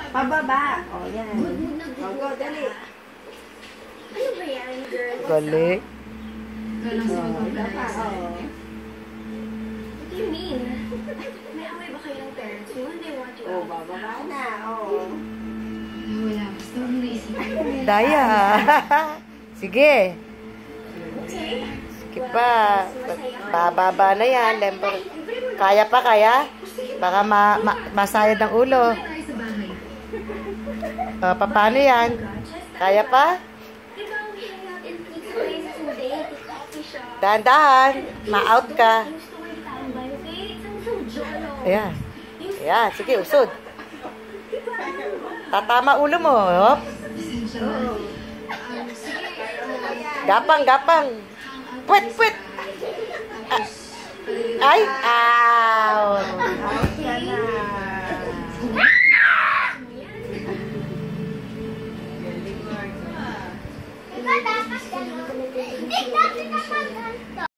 Pababa. O, yan. O, go, dali. Ano ba yan, girl? Gali. What do you mean? May away ba kayong parents mo? They want you O, out. bababa na. O. Wala. Basta huwag mo naisipin. Daya. Sige. Okay. Sige pa. Bababa na yan. Kaya pa, kaya? Baka masayad ang ulo. Paano yan? Kaya pa? Diba we hang out in pizza places and date, coffee shop? Dahan-dahan. Ma-out ka. Gusto ko yung tambay, okay? It's so jolo. Ayan. Ayan. Sige, usod. Tatama ulo mo. Hop. Gapang, gapang. Puwet, puwet. Ay, ow.